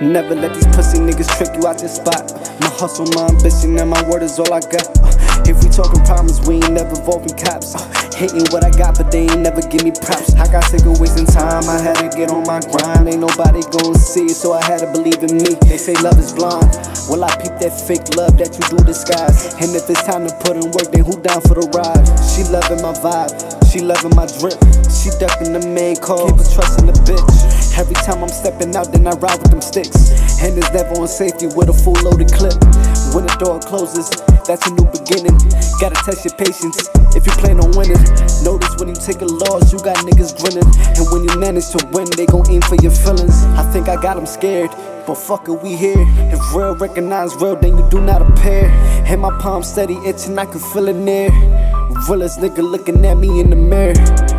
Never let these pussy niggas trick you out your spot. My hustle, my ambition, and my word is all I got. If we talking problems, we ain't never involving cops. Hating what I got, but they ain't never give me props. I got sick of wasting time, I had to get on my grind. Ain't nobody gon' see it, so I had to believe in me. They say love is blind, well I peep that fake love that you do disguise. And if it's time to put in work, then who down for the ride? She loving my vibe, she loving my drip. She ducking the main call, keep trusting the bitch. Every time I'm stepping out, then I ride with them sticks. And it's never on safety with a full loaded clip. When the door closes, that's a new beginning. Gotta test your patience if you plan on winning. Notice when you take a loss, you got niggas grinning. And when you manage to win, they gon' aim for your feelings. I think I got them scared, but fuck it, we here. If real recognize real, then you do not appear. And my palm steady itching, I can feel it near. Realest nigga looking at me in the mirror.